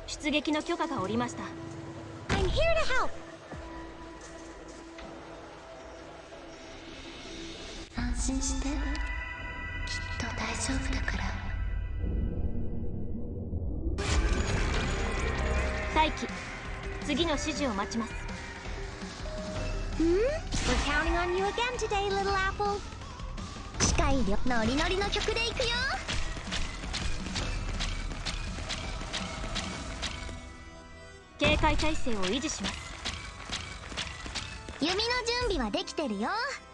出撃の許可が下りました。 I'm here to help. 安心して。きっと大丈夫だから。 待機。次の指示を待ちます。 We're counting on you again today, little apple. 視界力ノリノリの曲でいくよ。 警戒態勢を維持します。 弓の準備はできてるよ。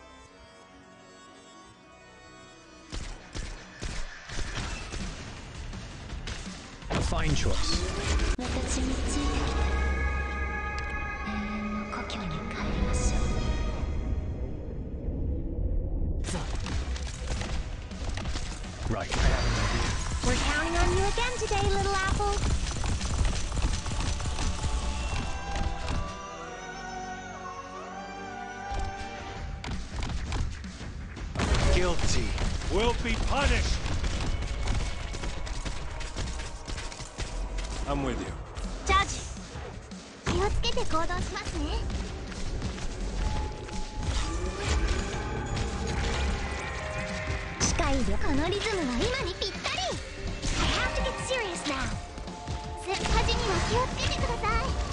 Fine choice. 私についてきて永遠の故郷に帰りましょう。 Right. We're counting on you again today, little apple. Guilty will be punished. I'm with you. チャージ。 気をつけて行動しますね。視界力このリズムは今にぴったり。I have to get serious now. 端には気をつけてください。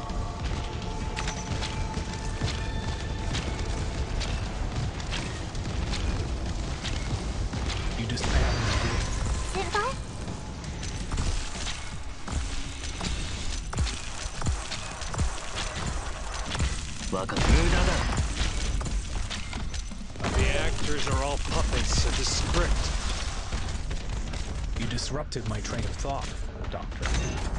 You just 先輩無駄だ。 The actors are all puppets of the script. You disrupted my train of thought, Doctor.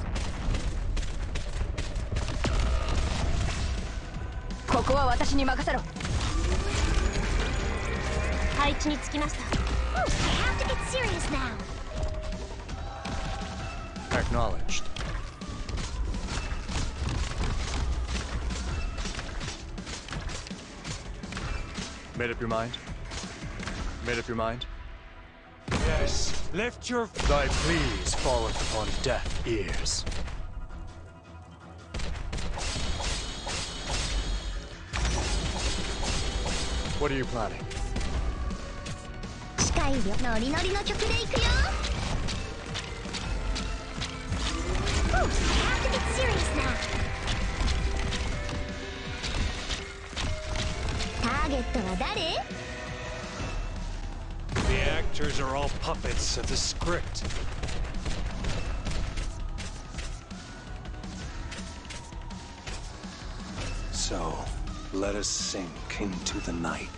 ここは私に任せろ。配置につきました。 I have to get serious now. Acknowledged. Made up your mind? Made up your mind? Yes. Lift your... Thy pleas falleth upon deaf ears. What are you planning? 視界力ノリノリの曲でいくよ。I have to get serious now. ターゲットは誰？ The actors are all puppets of the script. So, let us sink into the night.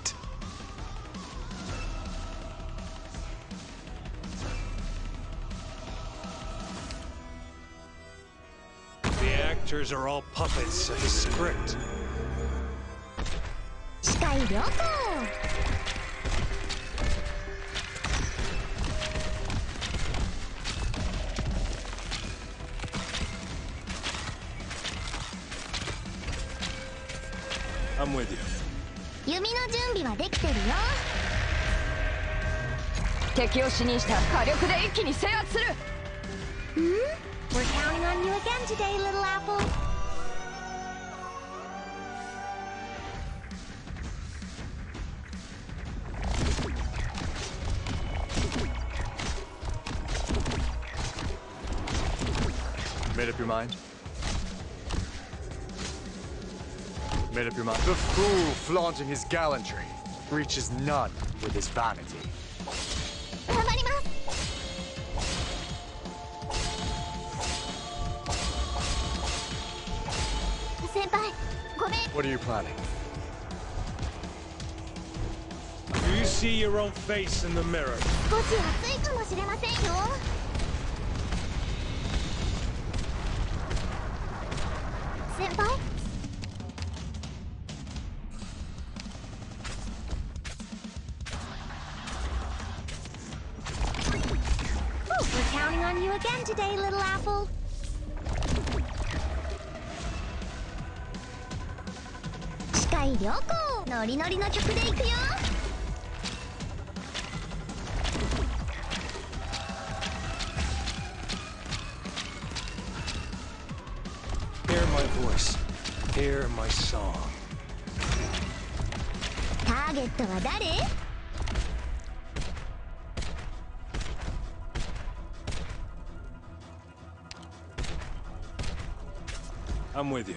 The actors are all puppets of the script. 視界力。 I'm with you. 弓の準備はできてるよ。 敵を視認した火力で一気に制圧する。 We're counting on you again today, little apple. Made up your mind? Made up your mind? The fool flaunting his gallantry reaches none with his vanity. 頑張ります。先輩、ごめん。 What are you planning? Do you see your own face in the mirror? 少し暑いかもしれませんよ。先輩？We're counting on you again today, little apple. 視界旅行ノリノリの曲でいくよ。 voice. Hear my song. ターゲットは誰？ I'm with you.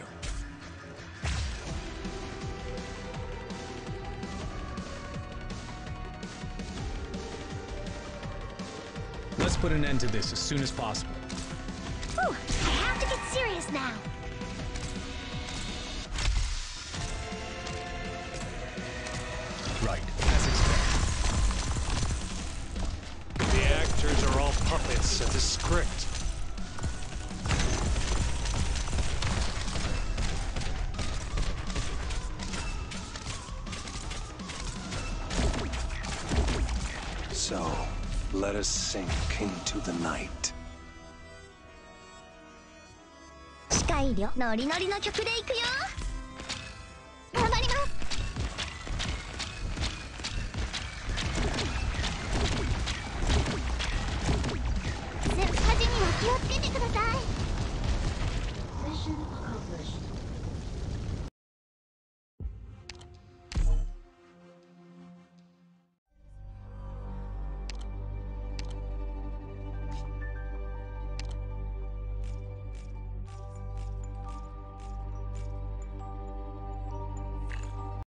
Let's put an end to this as soon as possible. Whew, I have to get serious now. Right, as expected. The actors are all puppets of the script. So, let us sink into the night. 視界量ノリノリの曲でいくよ。